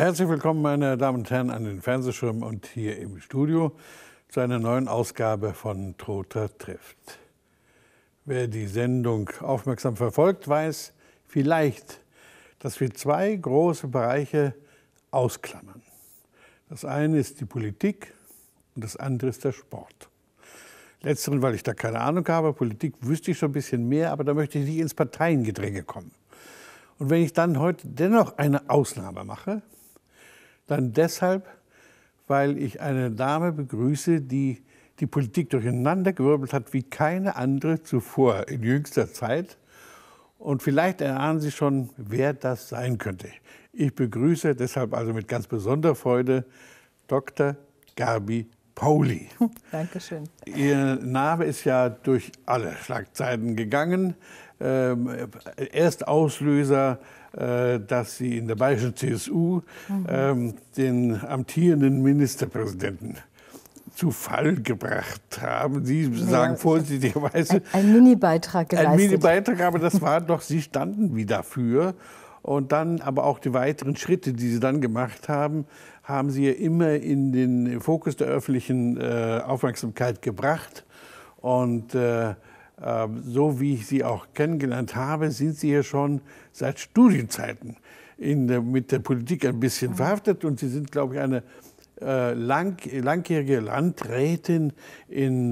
Herzlich willkommen, meine Damen und Herren, an den Fernsehschirmen und hier im Studio zu einer neuen Ausgabe von Trotha trifft. Wer die Sendung aufmerksam verfolgt, weiß vielleicht, dass wir zwei große Bereiche ausklammern. Das eine ist die Politik und das andere ist der Sport. Letzteren, weil ich da keine Ahnung habe, Politik wüsste ich schon ein bisschen mehr, aber da möchte ich nicht ins Parteiengedränge kommen. Und wenn ich dann heute dennoch eine Ausnahme mache, dann deshalb, weil ich eine Dame begrüße, die die Politik durcheinandergewirbelt hat wie keine andere zuvor in jüngster Zeit. Und vielleicht erahnen Sie schon, wer das sein könnte. Ich begrüße deshalb also mit ganz besonderer Freude Dr. Gabi Pauli. Dankeschön. Ihr Name ist ja durch alle Schlagzeilen gegangen. Erst Auslöser, dass Sie in der bayerischen CSU den amtierenden Ministerpräsidenten zu Fall gebracht haben. Sie sagen vorsichtigerweise... Ein Mini-Beitrag geleistet. Ein Mini-Beitrag, aber das war doch, Sie standen wie dafür. Und dann aber auch die weiteren Schritte, die Sie dann gemacht haben, haben Sie ja immer in den Fokus der öffentlichen Aufmerksamkeit gebracht. Und so wie ich Sie auch kennengelernt habe, sind Sie ja schon seit Studienzeiten mit der Politik ein bisschen verhaftet. Und Sie sind, glaube ich, eine langjährige Landrätin in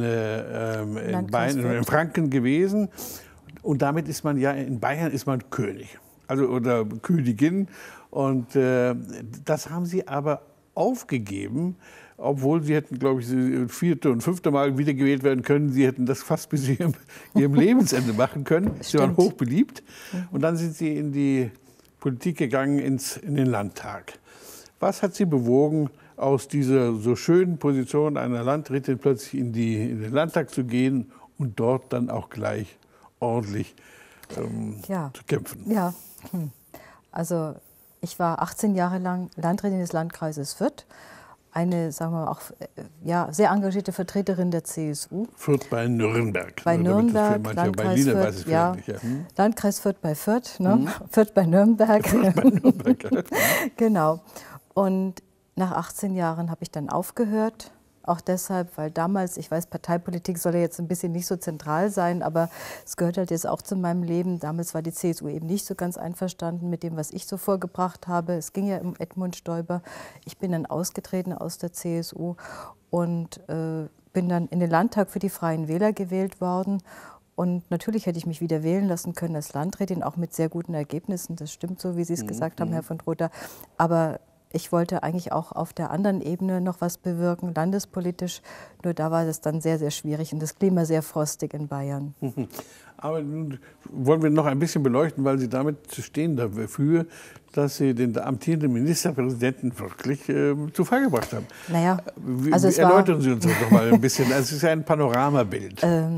Franken gewesen. Und damit ist man ja, in Bayern ist man König, also oder Königin. Und das haben Sie aber aufgegeben, obwohl Sie hätten, glaube ich, das 4. und 5. Mal wiedergewählt werden können. Sie hätten das fast bis Ihrem Lebensende machen können. Sie waren hochbeliebt. Und dann sind Sie in die Politik gegangen, in den Landtag. Was hat Sie bewogen, aus dieser so schönen Position einer Landrätin plötzlich in den Landtag zu gehen und dort dann auch gleich ordentlich zu kämpfen? Ja, also ich war 18 Jahre lang Landrätin des Landkreises Fürth, eine, sagen wir auch, sehr engagierte Vertreterin der CSU. Fürth bei Nürnberg. Bei Nürnberg, Landkreis Fürth, Landkreis Fürth bei Fürth, ne? Fürth bei Nürnberg. Fürth bei Nürnberg. Genau. Und nach 18 Jahren habe ich dann aufgehört. Auch deshalb, weil damals, ich weiß, Parteipolitik soll ja jetzt ein bisschen nicht so zentral sein, aber es gehört halt jetzt auch zu meinem Leben. Damals war die CSU eben nicht so ganz einverstanden mit dem, was ich so vorgebracht habe. Es ging ja um Edmund Stoiber. Ich bin dann ausgetreten aus der CSU und bin dann in den Landtag für die Freien Wähler gewählt worden. Und natürlich hätte ich mich wieder wählen lassen können als Landrätin, auch mit sehr guten Ergebnissen. Das stimmt so, wie Sie es gesagt haben, Herr von Trotha. Aber ich wollte eigentlich auch auf der anderen Ebene noch was bewirken, landespolitisch. Nur da war es dann sehr, sehr schwierig und das Klima sehr frostig in Bayern. Aber nun wollen wir noch ein bisschen beleuchten, weil Sie damit stehen dafür, dass Sie den amtierenden Ministerpräsidenten wirklich zu Fall gebracht haben. Naja, also erläutern Sie uns das doch mal ein bisschen. Es ist ja ein Panoramabild.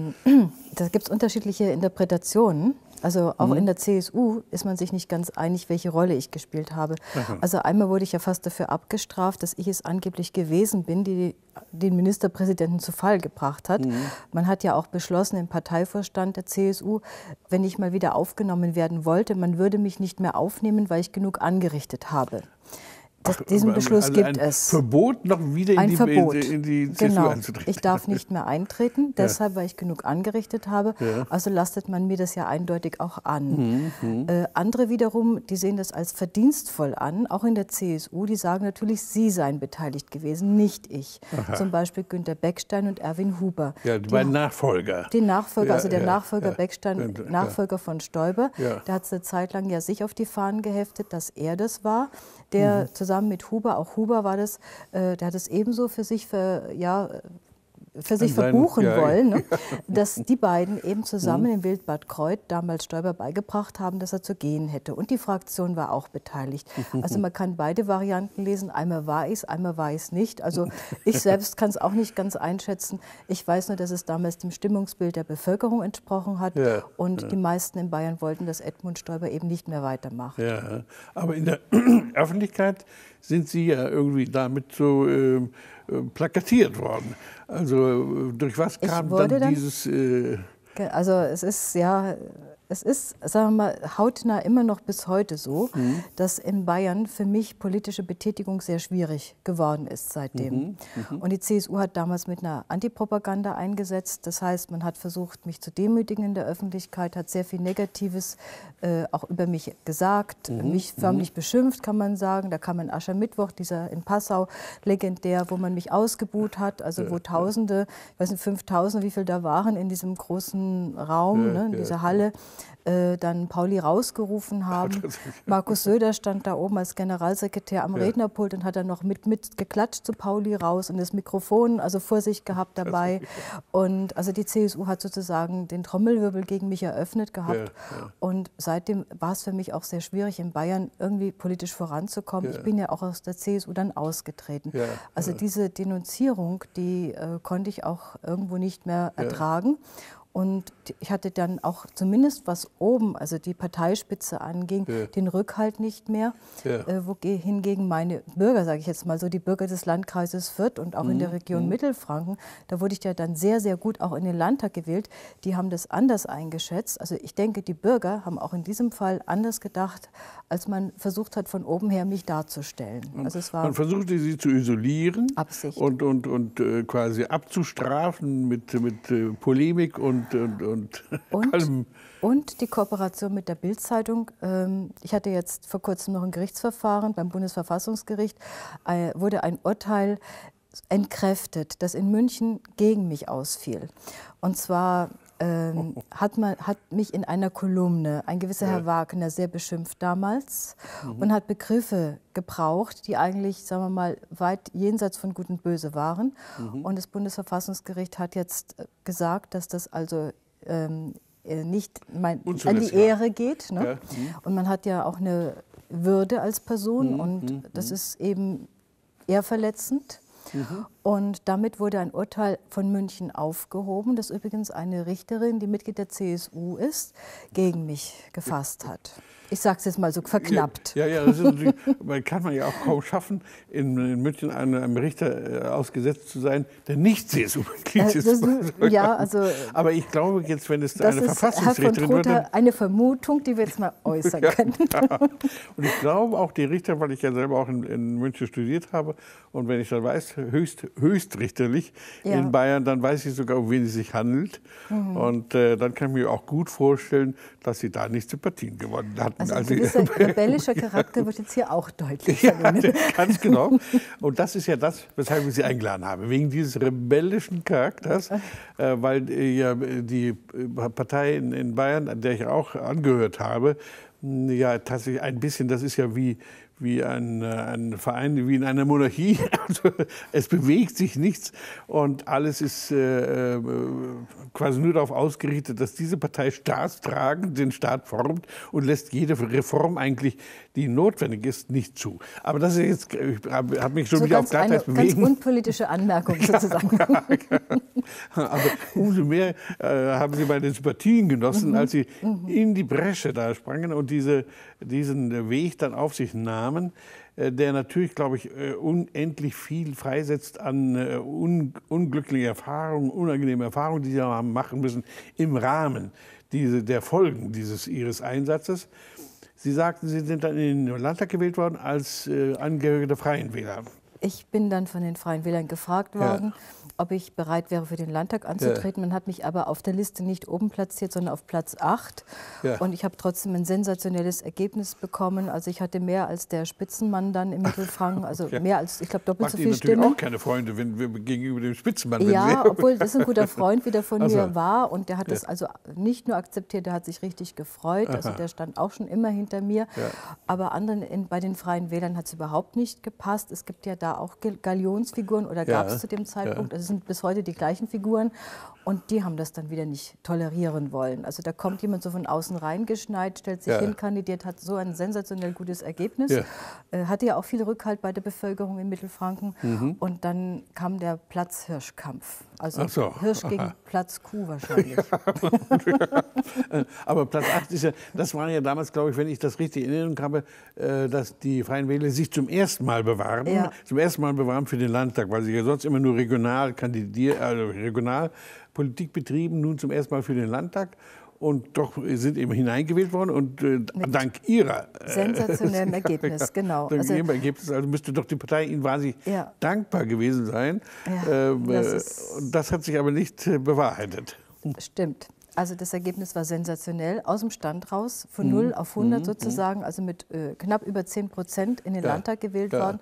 Da gibt es unterschiedliche Interpretationen. Also auch in der CSU ist man sich nicht ganz einig, welche Rolle ich gespielt habe. Also einmal wurde ich ja fast dafür abgestraft, dass ich es angeblich gewesen bin, die den Ministerpräsidenten zu Fall gebracht hat. Man hat ja auch beschlossen im Parteivorstand der CSU, wenn ich mal wieder aufgenommen werden wollte, man würde mich nicht mehr aufnehmen, weil ich genug angerichtet habe. Diesen Beschluss gibt es. Ein Verbot, noch wieder in die CSU einzutreten. Ich darf nicht mehr eintreten, deshalb, weil ich genug angerichtet habe. Also lastet man mir das ja eindeutig auch an. Andere wiederum, die sehen das als verdienstvoll an, auch in der CSU. Die sagen natürlich, sie seien beteiligt gewesen, nicht ich. Zum Beispiel Günter Beckstein und Erwin Huber. Ja, die beiden Nachfolger. Die Nachfolger, also der Nachfolger Beckstein, Nachfolger von Stoiber. Der hat es eine Zeit lang ja sich auf die Fahnen geheftet, dass er das war, der zusammen mit Huber, auch Huber war das, der hat es ebenso für sich verbuchen wollen, ne? Dass die beiden eben zusammen im Wildbad Kreuth damals Stoiber beigebracht haben, dass er zu gehen hätte. Und die Fraktion war auch beteiligt. Also man kann beide Varianten lesen. Einmal war ich es, einmal war ich es nicht. Also ich selbst kann es auch nicht ganz einschätzen. Ich weiß nur, dass es damals dem Stimmungsbild der Bevölkerung entsprochen hat. Und die meisten in Bayern wollten, dass Edmund Stoiber eben nicht mehr weitermacht. Ja, aber in der Öffentlichkeit sind Sie ja irgendwie damit so plakatiert worden. Also durch was kam dann dieses... Also es ist ja Es ist, sagen wir mal, hautnah immer noch bis heute so, dass in Bayern für mich politische Betätigung sehr schwierig geworden ist seitdem. Und die CSU hat damals mit einer Antipropaganda eingesetzt. Das heißt, man hat versucht, mich zu demütigen in der Öffentlichkeit, hat sehr viel Negatives auch über mich gesagt, mich förmlich beschimpft, kann man sagen. Da kam ein Aschermittwoch, dieser in Passau, legendär, wo man mich ausgebuht hat, also wo Tausende, ich weiß nicht, 5000, wie viel da waren in diesem großen Raum, in dieser Halle, dann Pauli rausgerufen haben. Markus Söder stand da oben als Generalsekretär am Rednerpult und hat dann noch mit geklatscht zu Pauli raus und das Mikrofon also vor sich gehabt dabei. Und also die CSU hat sozusagen den Trommelwirbel gegen mich eröffnet gehabt. Und seitdem war es für mich auch sehr schwierig, in Bayern irgendwie politisch voranzukommen. Ich bin ja auch aus der CSU dann ausgetreten. Also diese Denunzierung, die konnte ich auch irgendwo nicht mehr ertragen. Und ich hatte dann auch zumindest was oben, also die Parteispitze anging, den Rückhalt nicht mehr. Hingegen meine Bürger, sage ich jetzt mal so, die Bürger des Landkreises Fürth und auch in der Region Mittelfranken, da wurde ich ja dann sehr, sehr gut auch in den Landtag gewählt, die haben das anders eingeschätzt. Also ich denke, die Bürger haben auch in diesem Fall anders gedacht, als man versucht hat, von oben her mich darzustellen. Also es war man versuchte sie zu isolieren Absicht. und quasi abzustrafen mit Polemik und allem. Und die Kooperation mit der Bild-Zeitung. Ich hatte jetzt vor kurzem noch ein Gerichtsverfahren beim Bundesverfassungsgericht, wurde ein Urteil entkräftet, das in München gegen mich ausfiel. Und zwar hat mich in einer Kolumne ein gewisser Herr Wagner sehr beschimpft damals und hat Begriffe gebraucht, die eigentlich, sagen wir mal, weit jenseits von Gut und Böse waren. Und das Bundesverfassungsgericht hat jetzt gesagt, dass das also nicht an die Ehre geht. Ne? Und man hat ja auch eine Würde als Person und das ist eben ehrverletzend. Und damit wurde ein Urteil von München aufgehoben, das übrigens eine Richterin, die Mitglied der CSU ist, gegen mich gefasst hat. Ich sage es jetzt mal so verknappt. Das kann man ja auch kaum schaffen, in München einem Richter ausgesetzt zu sein, der nicht CSU-Mitglied ist. Aber ich glaube jetzt, wenn es eine Verfassungsrichterin wird... eine Vermutung, die wir jetzt mal äußern können. Und ich glaube auch die Richter, weil ich ja selber auch in München studiert habe und wenn ich dann weiß, höchstrichterlich in Bayern, dann weiß ich sogar, um wen es sich handelt. Und dann kann ich mir auch gut vorstellen, dass sie da nicht Sympathien gewonnen hatten. Also ein gewisser rebellischer Charakter wird jetzt hier auch deutlich. Ganz genau. Und das ist ja das, weshalb wir Sie eingeladen haben. Wegen dieses rebellischen Charakters, weil ja die Partei in Bayern, an der ich auch angehört habe, ja tatsächlich ein bisschen, das ist ja wie ein Verein, wie in einer Monarchie. Also, es bewegt sich nichts und alles ist quasi nur darauf ausgerichtet, dass diese Partei staatstragend den Staat formt und lässt jede Reform eigentlich, die notwendig ist, nicht zu. Aber das ist jetzt, ich habe mich schon wieder auf Glatteis bewegen. Ganz unpolitische Anmerkung sozusagen. Aber umso mehr haben Sie meine Sympathien genossen, als Sie in die Bresche da sprangen und diesen Weg dann auf sich nahmen, der natürlich, glaube ich, unendlich viel freisetzt an unglücklichen Erfahrungen, unangenehmen Erfahrungen, die Sie haben machen müssen im Rahmen der Folgen Ihres Einsatzes. Sie sagten, Sie sind dann in den Landtag gewählt worden als Angehörige der Freien Wähler. Ich bin dann von den Freien Wählern gefragt worden, ob ich bereit wäre, für den Landtag anzutreten. Man hat mich aber auf der Liste nicht oben platziert, sondern auf Platz 8. Und ich habe trotzdem ein sensationelles Ergebnis bekommen. Also ich hatte mehr als der Spitzenmann dann im Mittelfranken, also mehr als, ich glaube, doppelt so viel Stimmen. Macht Ihnen natürlich auch keine Freunde wenn wir gegenüber dem Spitzenmann. Ja, obwohl das ein guter Freund wieder von mir war. Und der hat das also nicht nur akzeptiert, der hat sich richtig gefreut. Also der stand auch schon immer hinter mir. Aber anderen bei den Freien Wählern hat es überhaupt nicht gepasst. Es gibt ja da auch Galionsfiguren oder gab es zu dem Zeitpunkt. Also es sind bis heute die gleichen Figuren und die haben das dann wieder nicht tolerieren wollen. Also da kommt jemand so von außen reingeschneit, stellt sich hin, kandidiert, hat so ein sensationell gutes Ergebnis, hatte ja auch viel Rückhalt bei der Bevölkerung in Mittelfranken und dann kam der Platzhirschkampf. Also Hirsch gegen Platz Kuh wahrscheinlich. Aber Platz 8 ist ja, das war ja damals, glaube ich, wenn ich das richtig in Erinnerung habe, dass die Freien Wähler sich zum ersten Mal bewarben, für den Landtag, weil sie ja sonst immer nur regional Politik betrieben, nun zum ersten Mal für den Landtag. und doch sind eben hineingewählt worden und dank Ihrer sensationellem Ergebnis, genau. Dank Ihrem Ergebnis, also müsste doch die Partei Ihnen wahnsinnig dankbar gewesen sein. Ja, das hat sich aber nicht bewahrheitet. Stimmt. Also das Ergebnis war sensationell, aus dem Stand raus, von 0 auf 100 sozusagen, also mit knapp über 10% in den Landtag gewählt worden,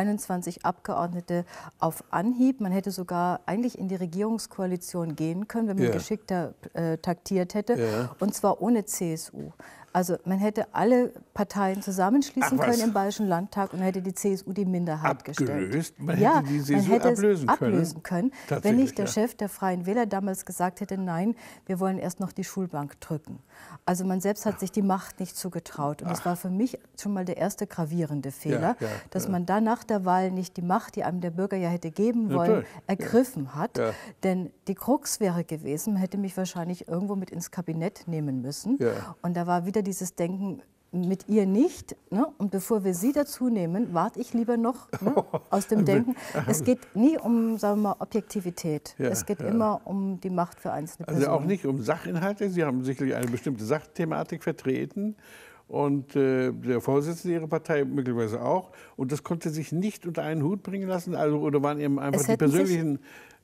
21 Abgeordnete auf Anhieb. Man hätte sogar eigentlich in die Regierungskoalition gehen können, wenn man geschickter taktiert hätte, und zwar ohne CSU. Also man hätte alle Parteien zusammenschließen können im Bayerischen Landtag und hätte die CSU die Minderheit gestellt. Man hätte die CSU ablösen können, wenn nicht der Chef der Freien Wähler damals gesagt hätte, nein, wir wollen erst noch die Schulbank drücken. Also man selbst hat sich die Macht nicht zugetraut. Und das war für mich schon mal der erste gravierende Fehler, dass man da nach der Wahl nicht die Macht, die einem der Bürger ja hätte geben wollen, ergriffen hat. Denn die Krux wäre gewesen, man hätte mich wahrscheinlich irgendwo mit ins Kabinett nehmen müssen. Und da war wieder dieses Denken, mit ihr nicht. Ne? Und bevor wir sie dazu nehmen, warte ich lieber noch aus dem Denken. Es geht nie um, sagen wir mal, Objektivität. Es geht immer um die Macht für einzelne Personen. Also auch nicht um Sachinhalte. Sie haben sicherlich eine bestimmte Sachthematik vertreten. Und der Vorsitzende Ihrer Partei möglicherweise auch. Und das konnte sich nicht unter einen Hut bringen lassen? Also, oder waren eben einfach die persönlichen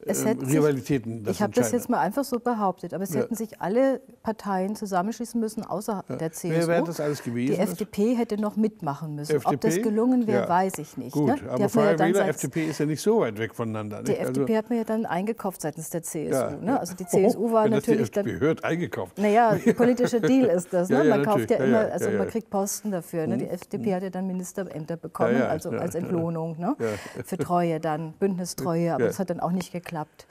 Rivalitäten das Ich habe das jetzt mal einfach so behauptet, aber es hätten sich alle Parteien zusammenschließen müssen, außer der CSU. Wer wäre das alles gewesen? Die FDP hätte noch mitmachen müssen. Ob das gelungen wäre, weiß ich nicht. Gut, ne? aber Freie Wähler, FDP ist ja nicht so weit weg voneinander. Die FDP hat mir ja dann eingekauft seitens der CSU. Ne? Also die CSU war natürlich die FDP hört eingekauft. Naja, politischer Deal ist das. Ne? Man kauft ja immer, also man kriegt Posten dafür. Ne? Die FDP hat ja dann Ministerämter bekommen, also als Entlohnung, ne? Für Treue dann, Bündnistreue, aber das hat dann auch nicht geklappt.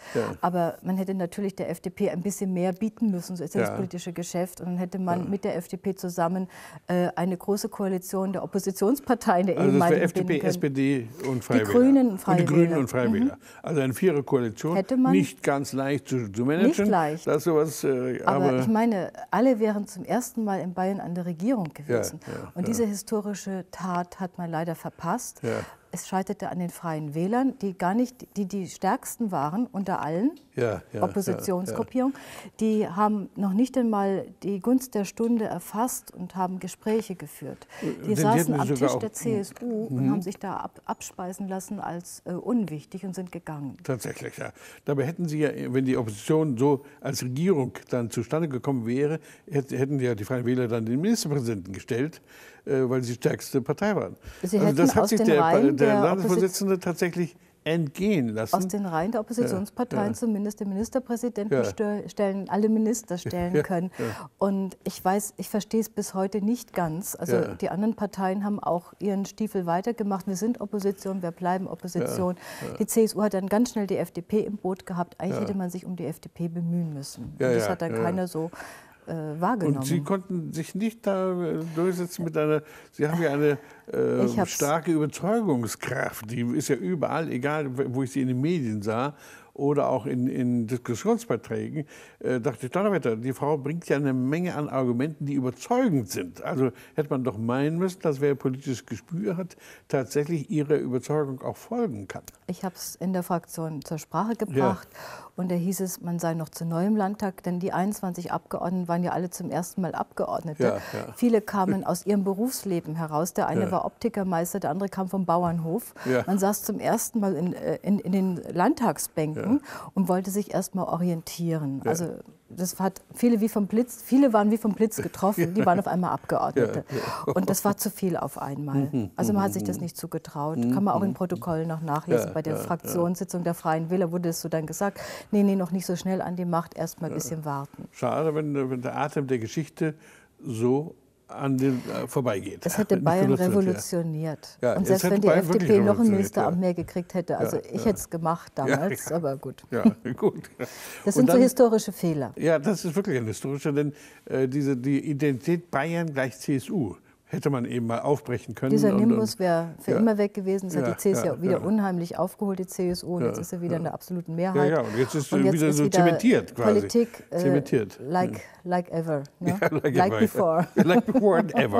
Aber man hätte natürlich der FDP ein bisschen mehr bieten müssen, so ist ja das politische Geschäft. Und dann hätte man mit der FDP zusammen eine große Koalition der Oppositionsparteien der ehemaligen Also das wäre FDP, SPD und Freie Wähler. Die Grünen und Freie Die Grünen und Freie Wähler. Also eine Viererkoalition, nicht ganz leicht zu managen. Nicht leicht. Das sowas, aber ich meine, alle wären zum ersten Mal in Bayern an der Regierung gewesen. Und diese historische Tat hat man leider verpasst. Es scheiterte an den Freien Wählern, die gar nicht die stärksten waren unter allen, Oppositionsgruppierungen. Die haben noch nicht einmal die Gunst der Stunde erfasst und haben Gespräche geführt. Die saßen am Tisch der CSU und haben sich da abspeisen lassen als unwichtig und sind gegangen. Tatsächlich, ja. Dabei hätten Sie ja, wenn die Opposition so als Regierung dann zustande gekommen wäre, hätten ja die Freien Wähler dann den Ministerpräsidenten gestellt, weil sie die stärkste Partei waren. Sie also hätten das hat aus sich den Reihen der Landesvorsitzende tatsächlich entgehen lassen. Aus den Reihen der Oppositionsparteien zumindest den Ministerpräsidenten stellen, alle Minister stellen können. Und ich verstehe es bis heute nicht ganz. Also die anderen Parteien haben auch ihren Stiefel weitergemacht. Wir sind Opposition, wir bleiben Opposition. Die CSU hat dann ganz schnell die FDP im Boot gehabt. Eigentlich hätte man sich um die FDP bemühen müssen. Und das hat dann keiner so wahrgenommen. Und Sie konnten sich nicht da durchsetzen mit einer, Sie haben ja eine starke Überzeugungskraft, die ist ja überall, egal wo ich sie in den Medien sah oder auch in Diskussionsbeiträgen, dachte ich, Donnerwetter, die Frau bringt ja eine Menge an Argumenten, die überzeugend sind. Also hätte man doch meinen müssen, dass wer politisches Gespür hat, tatsächlich ihrer Überzeugung auch folgen kann. Ich habe es in der Fraktion zur Sprache gebracht und da hieß es, man sei noch zu neu im Landtag, denn die 21 Abgeordneten waren ja alle zum ersten Mal Abgeordnete. Viele kamen aus ihrem Berufsleben heraus. Der eine war Optikermeister, der andere kam vom Bauernhof. Man saß zum ersten Mal in den Landtagsbänken und wollte sich erst mal orientieren. Also das hat viele waren wie vom Blitz getroffen, die waren auf einmal Abgeordnete. Und das war zu viel auf einmal. Also man hat sich das nicht zugetraut. Kann man auch in Protokollen noch nachlesen. Bei der Fraktionssitzung der Freien Wähler wurde es so dann gesagt, nee, noch nicht so schnell an die Macht, erst mal ein bisschen warten. Schade, wenn der Atem der Geschichte so an den vorbeigeht. Es hätte Bayern revolutioniert. Und selbst wenn die FDP noch ein Ministeramt mehr gekriegt hätte, also ich hätte es gemacht damals, aber gut. Gut. Das sind so historische Fehler. Ja, das ist wirklich ein historischer, denn die Identität Bayern gleich CSU hätte man eben mal aufbrechen können. Dieser Nimbus wäre für immer weg gewesen. Das hat die CSU wieder unheimlich aufgeholt, die CSU. Und jetzt ist er wieder in der absoluten Mehrheit. Und jetzt ist er wieder so zementiert quasi. Politik zementiert. Like ever. Ne? Like before. Like before and ever.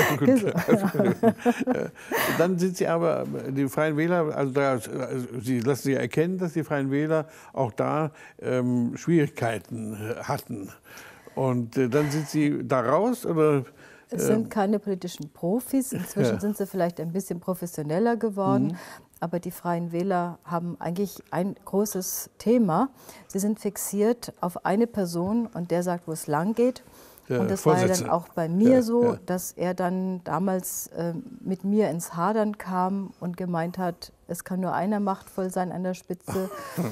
Dann sind Sie aber, die Freien Wähler, Sie lassen sich erkennen, dass die Freien Wähler auch da Schwierigkeiten hatten. Und dann sind Sie da raus? Oder? Es sind keine politischen Profis. Inzwischen sind sie vielleicht ein bisschen professioneller geworden. Aber die Freien Wähler haben eigentlich ein großes Thema. Sie sind fixiert auf eine Person und der sagt, wo es lang geht. Und das war ja dann auch bei mir so, dass er dann damals mit mir ins Hadern kam und gemeint hat, es kann nur einer machtvoll sein an der Spitze.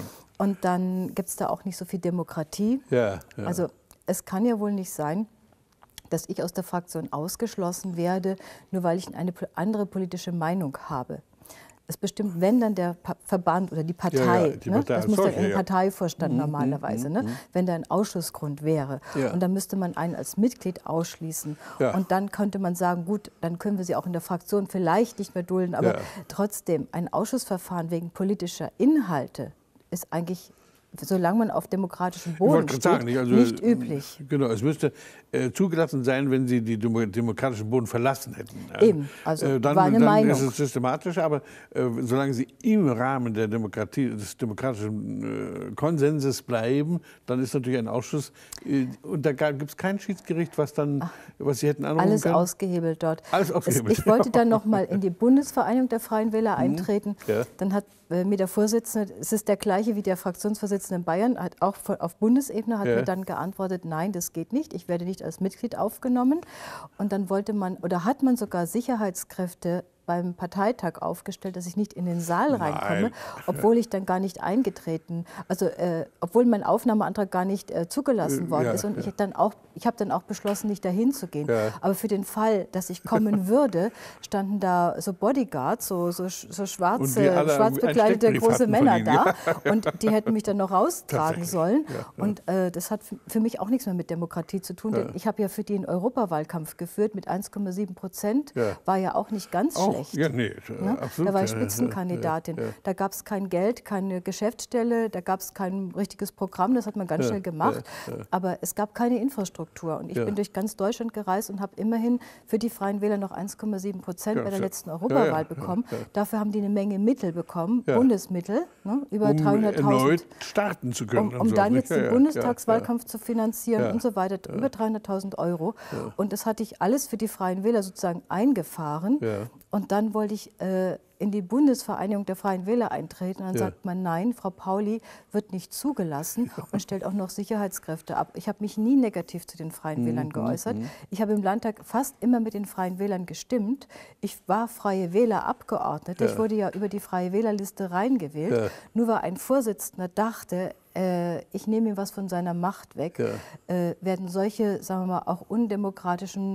Und dann gibt es da auch nicht so viel Demokratie. Also es kann ja wohl nicht sein, dass ich aus der Fraktion ausgeschlossen werde, nur weil ich eine andere politische Meinung habe. Es bestimmt, wenn dann der Verband oder die Partei, das muss dann ein Parteivorstand normalerweise, wenn da ein Ausschussgrund wäre. Und dann müsste man einen als Mitglied ausschließen. Und dann könnte man sagen, gut, dann können wir sie auch in der Fraktion vielleicht nicht mehr dulden, aber trotzdem, ein Ausschussverfahren wegen politischer Inhalte ist eigentlich, solange man auf demokratischem Boden steht, nicht üblich. Genau, es müsste zugelassen sein, wenn Sie die demokratischen Boden verlassen hätten. Eben, also dann, war eine Meinung. Dann ist es systematisch, aber solange Sie im Rahmen der Demokratie, des demokratischen Konsenses bleiben, dann ist natürlich ein Ausschuss, und da gibt es kein Schiedsgericht, was Sie hätten anrufen alles können? Ausgehebelt dort. Alles ausgehebelt. Ich wollte dann noch mal in die Bundesvereinigung der Freien Wähler eintreten. Dann hat mir der Vorsitzende, es ist der gleiche wie der Fraktionsvorsitzende in Bayern, hat auch auf Bundesebene hat mir dann geantwortet, nein, das geht nicht, ich werde nicht als Mitglied aufgenommen. Und dann hat man sogar Sicherheitskräfte beim Parteitag aufgestellt, dass ich nicht in den Saal reinkomme, obwohl ich dann gar nicht eingetreten, also obwohl mein Aufnahmeantrag gar nicht zugelassen worden ist. Und ich habe dann auch beschlossen, nicht dahin zu gehen. Aber für den Fall, dass ich kommen würde, standen da so Bodyguards, so schwarz bekleidete große Männer da. Und die hätten mich dann noch raustragen sollen. Und das hat für mich auch nichts mehr mit Demokratie zu tun. Denn ich habe ja für die einen Europawahlkampf geführt mit 1,7%. War ja auch nicht ganz schlecht. Ja, nee, absolut. Da war ich Spitzenkandidatin. Da gab es kein Geld, keine Geschäftsstelle, da gab es kein richtiges Programm, das hat man ganz schnell gemacht. Aber es gab keine Infrastruktur. Und ich bin durch ganz Deutschland gereist und habe immerhin für die Freien Wähler noch 1,7% bei der letzten Europawahl bekommen. Dafür haben die eine Menge Mittel bekommen, Bundesmittel, über 300.000. Erneut starten zu können. Um dann jetzt den Bundestagswahlkampf zu finanzieren und so weiter, über 300.000 €. Und das hatte ich alles für die Freien Wähler sozusagen eingefahren. Und dann wollte ich in die Bundesvereinigung der Freien Wähler eintreten. Und dann sagt man, nein, Frau Pauli wird nicht zugelassen und stellt auch noch Sicherheitskräfte ab. Ich habe mich nie negativ zu den Freien Wählern geäußert. Ich habe im Landtag fast immer mit den Freien Wählern gestimmt. Ich war Freie Wähler-Abgeordnete. Ich wurde ja über die Freie Wählerliste reingewählt. Nur weil ein Vorsitzender dachte, ich nehme ihm was von seiner Macht weg, werden solche, sagen wir mal, auch undemokratischen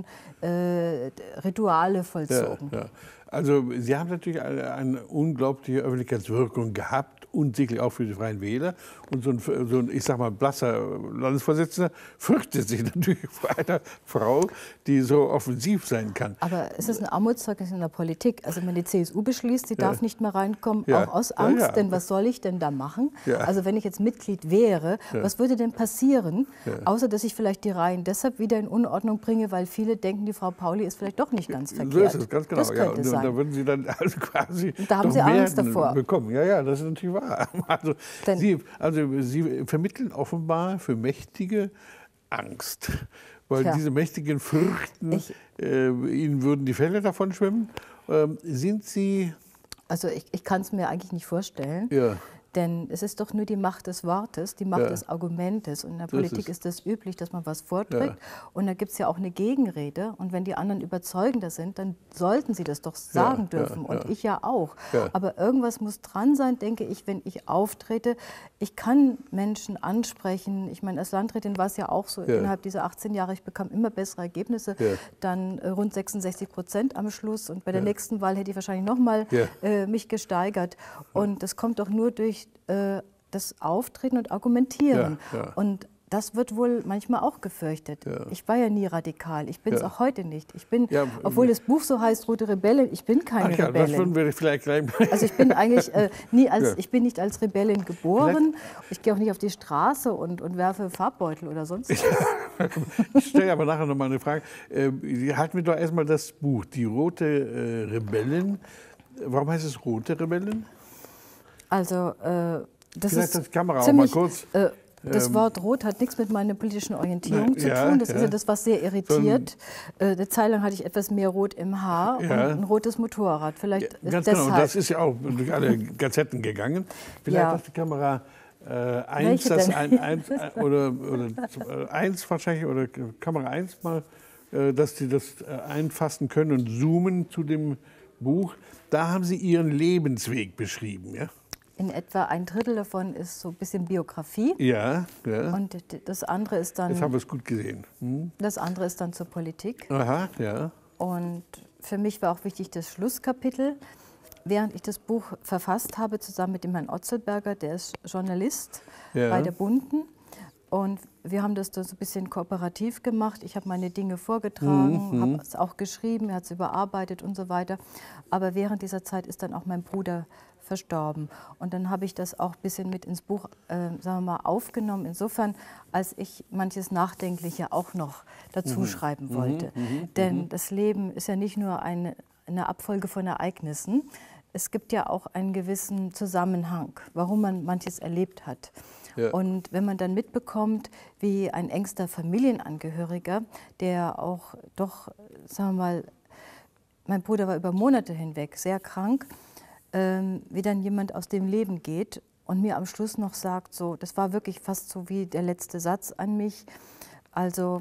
Rituale vollzogen. Also Sie haben natürlich eine unglaubliche Öffentlichkeitswirkung gehabt und sicherlich auch für die Freien Wähler. Und so ein ich sag mal, blasser Landesvorsitzender fürchtet sich natürlich vor einer Frau, die so offensiv sein kann. Aber es ist ein Armutszeugnis in der Politik. Also wenn die CSU beschließt, sie darf nicht mehr reinkommen, auch aus Angst, denn was soll ich denn da machen? Also wenn ich jetzt Mitglied wäre, was würde denn passieren? Außer, dass ich vielleicht die Reihen deshalb wieder in Unordnung bringe, weil viele denken, die Frau Pauli ist vielleicht doch nicht ganz verkehrt. So ist es, ganz genau. Das könnte sein. Da würden Sie dann also quasi da haben Sie Angst davor bekommen. Ja, das ist natürlich wahr. Also Sie vermitteln offenbar für Mächtige Angst, weil diese Mächtigen fürchten, ihnen würden die Fälle davon schwimmen. Sind Sie... Also ich kann es mir eigentlich nicht vorstellen. Denn es ist doch nur die Macht des Wortes, die Macht des Argumentes. Und in der Politik ist es üblich, dass man was vorträgt. Und da gibt es ja auch eine Gegenrede. Und wenn die anderen überzeugender sind, dann sollten sie das doch sagen dürfen. Und ich ja auch. Aber irgendwas muss dran sein, denke ich, wenn ich auftrete. Ich kann Menschen ansprechen. Ich meine, als Landrätin war es ja auch so, innerhalb dieser 18 Jahre, ich bekam immer bessere Ergebnisse. Dann rund 66% am Schluss. Und bei der nächsten Wahl hätte ich wahrscheinlich noch mal mich gesteigert. Und das kommt doch nur durch das Auftreten und Argumentieren. Und das wird wohl manchmal auch gefürchtet. Ich war ja nie radikal. Ich bin es auch heute nicht. Ich bin, obwohl das Buch so heißt, Rote Rebellin, ich bin keine Rebellin. Das würden wir vielleicht gleich also ich bin eigentlich ich bin nicht als Rebellin geboren. Ich gehe auch nicht auf die Straße und werfe Farbbeutel oder sonst was. Ich stelle aber nachher noch mal eine Frage. Halten wir doch erstmal das Buch, die Rote Rebellin. Warum heißt es Rote Rebellin? Also das vielleicht ist das Kamera ziemlich, auch mal kurz. Das Wort rot hat nichts mit meiner politischen Orientierung zu tun. Das ist ja das, was sehr irritiert. Eine Zeit lang hatte ich etwas mehr Rot im Haar und ein rotes Motorrad. Vielleicht ganz deshalb. genau, das ist ja auch durch alle Gazetten gegangen. Vielleicht hat die Kamera 1, das oder 1 wahrscheinlich, oder Kamera 1 mal, dass Sie das einfassen können und zoomen zu dem Buch. Da haben Sie Ihren Lebensweg beschrieben, ja? In etwa ein Drittel davon ist so ein bisschen Biografie. Ja, ja. Und das andere ist dann. Jetzt haben wir es gut gesehen. Das andere ist dann zur Politik. Aha, ja. Und für mich war auch wichtig das Schlusskapitel. Während ich das Buch verfasst habe, zusammen mit dem Herrn Otzelberger, der ist Journalist bei der Bunten. Und wir haben das da so ein bisschen kooperativ gemacht. Ich habe meine Dinge vorgetragen, habe es auch geschrieben, er hat es überarbeitet und so weiter. Aber während dieser Zeit ist dann auch mein Bruder verstorben. Und dann habe ich das auch ein bisschen mit ins Buch, sagen wir mal, aufgenommen. Insofern, als ich manches Nachdenkliche auch noch dazu schreiben wollte. Denn das Leben ist ja nicht nur eine Abfolge von Ereignissen. Es gibt ja auch einen gewissen Zusammenhang, warum man manches erlebt hat. Ja. Und wenn man dann mitbekommt, wie ein engster Familienangehöriger, der auch doch, sagen wir mal, mein Bruder war über Monate hinweg sehr krank, wie dann jemand aus dem Leben geht und mir am Schluss noch sagt, so, das war wirklich fast so wie der letzte Satz an mich, also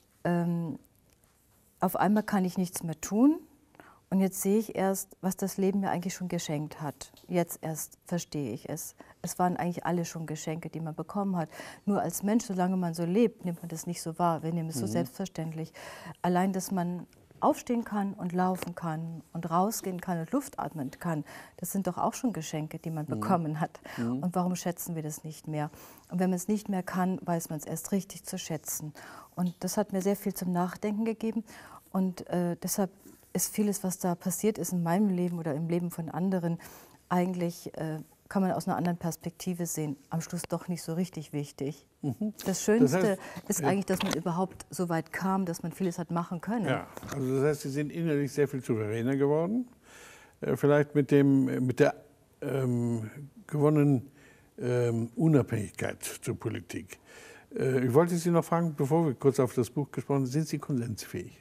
auf einmal kann ich nichts mehr tun. Und jetzt sehe ich erst, was das Leben mir eigentlich schon geschenkt hat. Jetzt erst verstehe ich es. Es waren eigentlich alle schon Geschenke, die man bekommen hat. Nur als Mensch, solange man so lebt, nimmt man das nicht so wahr. Wir nehmen es so selbstverständlich. Allein, dass man aufstehen kann und laufen kann und rausgehen kann und Luft atmen kann, das sind doch auch schon Geschenke, die man bekommen hat. Und warum schätzen wir das nicht mehr? Und wenn man es nicht mehr kann, weiß man es erst richtig zu schätzen. Und das hat mir sehr viel zum Nachdenken gegeben. Und deshalb ist vieles, was da passiert ist in meinem Leben oder im Leben von anderen, eigentlich kann man aus einer anderen Perspektive sehen, am Schluss doch nicht so richtig wichtig. Das Schönste ist eigentlich, dass man überhaupt so weit kam, dass man vieles hat machen können. Ja, also das heißt, Sie sind innerlich sehr viel souveräner geworden, vielleicht mit der gewonnenen Unabhängigkeit zur Politik. Ich wollte Sie noch fragen, bevor wir kurz auf das Buch gesprochen haben, sind Sie konsensfähig?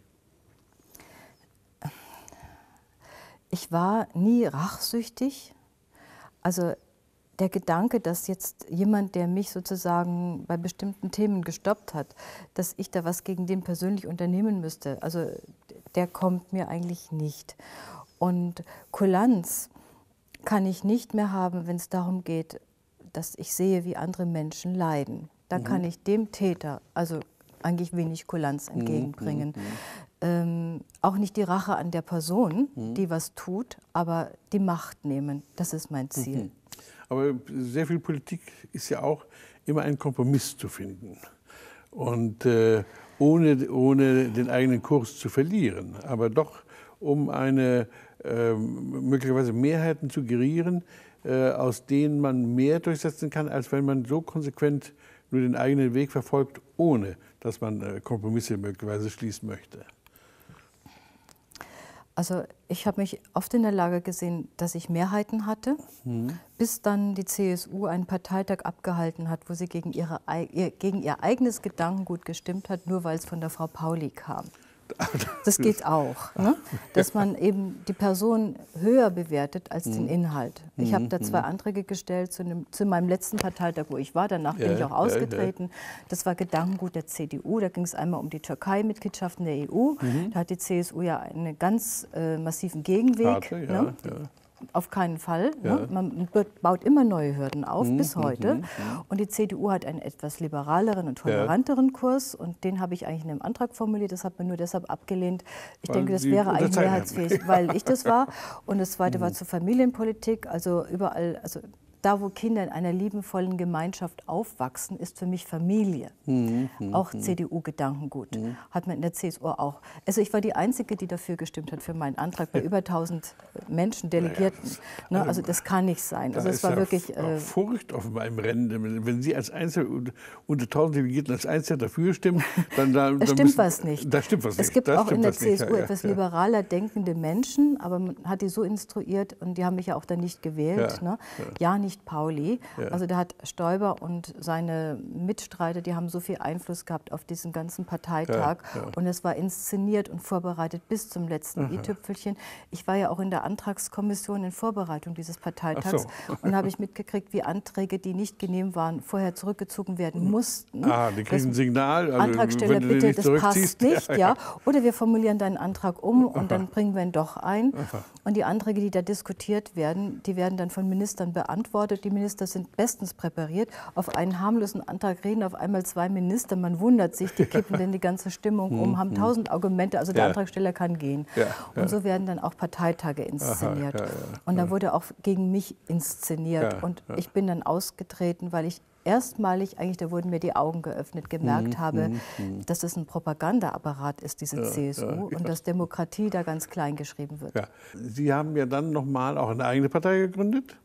Ich war nie rachsüchtig. Also der Gedanke, dass jetzt jemand, der mich sozusagen bei bestimmten Themen gestoppt hat, dass ich da was gegen den persönlich unternehmen müsste, also der kommt mir eigentlich nicht. Und Kulanz kann ich nicht mehr haben, wenn es darum geht, dass ich sehe, wie andere Menschen leiden. Da kann ich dem Täter also eigentlich wenig Kulanz entgegenbringen. Auch nicht die Rache an der Person, die was tut, aber die Macht nehmen. Das ist mein Ziel. Aber sehr viel Politik ist ja auch immer ein Kompromiss zu finden. Und ohne den eigenen Kurs zu verlieren, aber doch um möglicherweise Mehrheiten zu gerieren, aus denen man mehr durchsetzen kann, als wenn man so konsequent nur den eigenen Weg verfolgt, ohne dass man Kompromisse möglicherweise schließen möchte. Also ich habe mich oft in der Lage gesehen, dass ich Mehrheiten hatte, bis dann die CSU einen Parteitag abgehalten hat, wo sie gegen ihr eigenes Gedankengut gestimmt hat, nur weil es von der Frau Pauli kam. Das geht auch, ne? Dass man eben die Person höher bewertet als den Inhalt. Ich habe da 2 Anträge gestellt zu meinem letzten Parteitag, wo ich war. Danach bin ich auch ausgetreten. Das war Gedankengut der CDU. Da ging es einmal um die Türkei-Mitgliedschaft in der EU. Da hat die CSU ja einen ganz massiven Gegenweg. Ne? Auf keinen Fall. Ja. Ne? Man baut immer neue Hürden auf, bis heute. Und die CDU hat einen etwas liberaleren und toleranteren Kurs. Und den habe ich eigentlich in einem Antrag formuliert. Das hat man nur deshalb abgelehnt. Ich denke, das wäre eigentlich mehrheitsfähig, weil ich das war. Und das Zweite war zur Familienpolitik. Also überall, also da, wo Kinder in einer liebenvollen Gemeinschaft aufwachsen, ist für mich Familie. Auch CDU-Gedankengut. Hat man in der CSU auch. Also ich war die Einzige, die dafür gestimmt hat, für meinen Antrag, bei über 1000 Menschen, Delegierten. Ne, also das kann nicht sein. Also es war wirklich Furcht auf meinem Rennen. Wenn Sie als Einzelne unter 1000 Delegierten als Einzelner dafür stimmen, dann stimmt was nicht. Da stimmt was nicht. Es gibt auch in der CSU etwas liberaler denkende Menschen, aber man hat die so instruiert und die haben mich ja auch dann nicht gewählt. Ja nicht nicht Pauli. Ja. Also da hat Stoiber und seine Mitstreiter, die haben so viel Einfluss gehabt auf diesen ganzen Parteitag. Ja, ja. Und es war inszeniert und vorbereitet bis zum letzten i-Tüpfelchen. Ich war ja auch in der Antragskommission in Vorbereitung dieses Parteitags. Ach so. Und habe ich mitgekriegt, wie Anträge, die nicht genehm waren, vorher zurückgezogen werden mussten. Ah, die kriegen ein Signal. Also Antragsteller, wenn du den bitte, nicht das zurückziehst. passt nicht. Ja. Oder wir formulieren deinen Antrag um und dann bringen wir ihn doch ein. Und die Anträge, die da diskutiert werden, die werden dann von Ministern beantwortet. Die Minister sind bestens präpariert. Auf einen harmlosen Antrag reden auf einmal 2 Minister. Man wundert sich, die kippen denn die ganze Stimmung um, haben 1000 Argumente. Also der Antragsteller kann gehen. Ja, und so werden dann auch Parteitage inszeniert. Und da wurde auch gegen mich inszeniert. Und ich bin dann ausgetreten, weil ich erstmalig, eigentlich, da wurden mir die Augen geöffnet, gemerkt habe, dass es ein Propagandaapparat ist, diese CSU, und dass Demokratie da ganz klein geschrieben wird. Ja. Sie haben ja dann nochmal auch eine eigene Partei gegründet.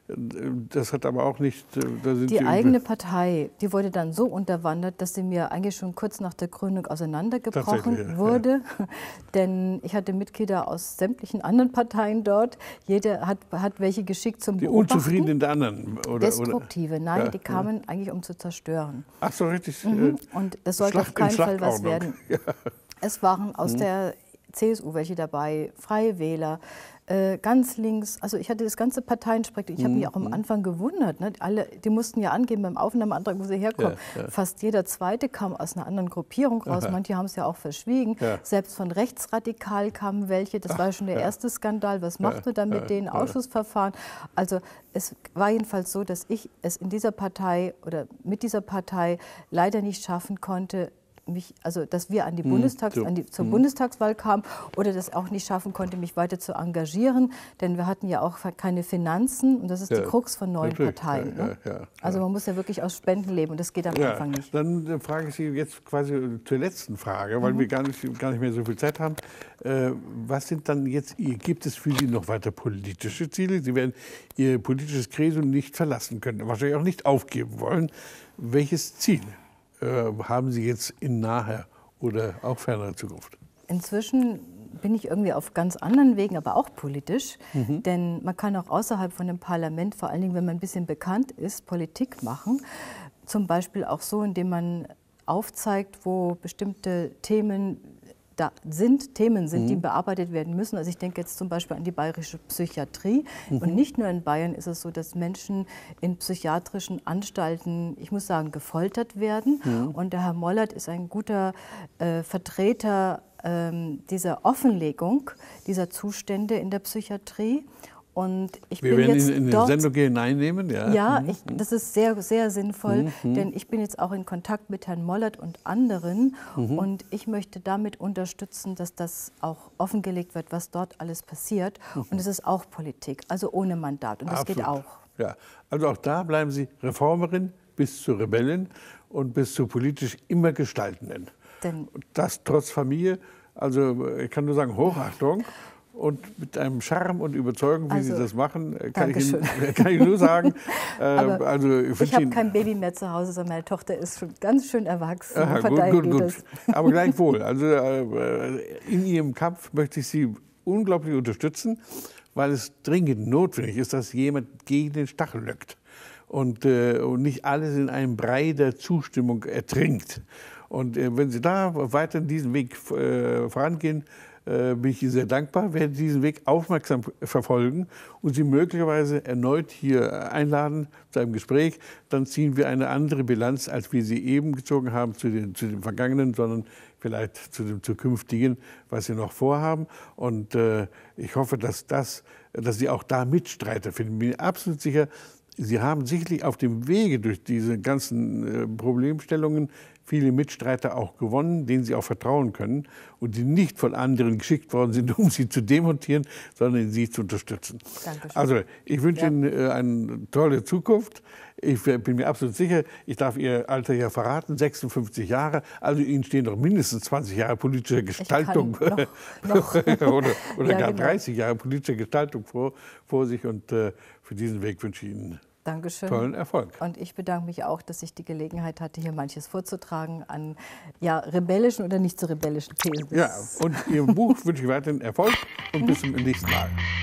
Das hat aber auch nicht... Die eigene Partei, die wurde dann so unterwandert, dass sie mir eigentlich schon kurz nach der Gründung auseinandergebrochen wurde. Denn ich hatte Mitglieder aus sämtlichen anderen Parteien dort. Jeder hat welche geschickt zum Beobachten. Die Unzufriedenen der anderen? Oder, Destruktive, nein, die kamen eigentlich, um zu zerstören. Ach so, richtig. Und das sollte auf keinen Fall was werden. Es waren aus der CSU welche dabei, Freie Wähler, ganz links, also ich hatte das ganze Parteienspektrum. Ich habe mich auch am Anfang gewundert. Ne? Die mussten ja angeben beim Aufnahmeantrag, wo sie herkommen. Fast jeder Zweite kam aus einer anderen Gruppierung raus. Manche haben es ja auch verschwiegen. Selbst von rechtsradikal kamen welche. Das war schon der erste Skandal. Was macht man da mit denen? Ausschussverfahren. Also es war jedenfalls so, dass ich es in dieser Partei oder mit dieser Partei leider nicht schaffen konnte, also dass wir an die zur Bundestagswahl kamen oder das auch nicht schaffen konnte, mich weiter zu engagieren, denn wir hatten ja auch keine Finanzen und das ist die Krux von neuen Parteien. Ne? Also man muss ja wirklich aus Spenden leben und das geht am Anfang nicht. Dann frage ich Sie jetzt quasi zur letzten Frage, weil wir gar nicht mehr so viel Zeit haben. Was sind dann jetzt, gibt es für Sie noch weiter politische Ziele? Sie werden Ihr politisches Credo nicht verlassen können, wahrscheinlich auch nicht aufgeben wollen. Welches Ziel haben Sie jetzt in naher oder auch ferner Zukunft? Inzwischen bin ich irgendwie auf ganz anderen Wegen, aber auch politisch. Denn man kann auch außerhalb von dem Parlament, vor allen Dingen, wenn man ein bisschen bekannt ist, Politik machen. Zum Beispiel auch so, indem man aufzeigt, wo bestimmte Themen sind, die bearbeitet werden müssen. Also ich denke jetzt zum Beispiel an die bayerische Psychiatrie. Und nicht nur in Bayern ist es so, dass Menschen in psychiatrischen Anstalten, ich muss sagen, gefoltert werden. Und der Herr Mollert ist ein guter Vertreter dieser Offenlegung dieser Zustände in der Psychiatrie. Und wir werden ihn in die Sendung hineinnehmen. Ja, das ist sehr, sehr sinnvoll, denn ich bin jetzt auch in Kontakt mit Herrn Mollert und anderen und ich möchte damit unterstützen, dass das auch offengelegt wird, was dort alles passiert. Und es ist auch Politik, also ohne Mandat und das geht auch. Ja, also auch da bleiben Sie Reformerin bis zur Rebellin und bis zur politisch immer Gestaltenden. Das trotz Familie, also ich kann nur sagen, Hochachtung. Und mit einem Charme und Überzeugung, wie Sie das machen, kann ich nur sagen. Ich habe kein Baby mehr zu Hause, sondern meine Tochter ist schon ganz schön erwachsen. Aha, gut. Aber gleichwohl, also in Ihrem Kampf möchte ich Sie unglaublich unterstützen, weil es dringend notwendig ist, dass jemand gegen den Stachel löckt und nicht alles in einem Brei der Zustimmung ertrinkt. Und wenn Sie da weiter diesen Weg vorangehen, bin ich Ihnen sehr dankbar, werde diesen Weg aufmerksam verfolgen und Sie möglicherweise erneut hier einladen zu einem Gespräch. Dann ziehen wir eine andere Bilanz, als wir sie eben gezogen haben zu dem Vergangenen, sondern vielleicht zu dem Zukünftigen, was Sie noch vorhaben. Und ich hoffe, dass Sie auch da Mitstreiter finden. Ich bin absolut sicher, Sie haben sicherlich auf dem Wege durch diese ganzen Problemstellungen viele Mitstreiter auch gewonnen, denen Sie auch vertrauen können und die nicht von anderen geschickt worden sind, um Sie zu demontieren, sondern Sie zu unterstützen. Dankeschön. Also ich wünsche Ihnen eine tolle Zukunft. Ich bin mir absolut sicher, ich darf Ihr Alter ja verraten, 56 Jahre, also Ihnen stehen noch mindestens 20 Jahre politische Gestaltung noch. oder gar 30 Jahre politische Gestaltung vor sich und für diesen Weg wünsche ich Ihnen Dankeschön. Tollen Erfolg. Und ich bedanke mich auch, dass ich die Gelegenheit hatte, hier manches vorzutragen an rebellischen oder nicht so rebellischen Thesen. Ja, und Ihrem Buch wünsche ich weiterhin Erfolg und bis zum nächsten Mal.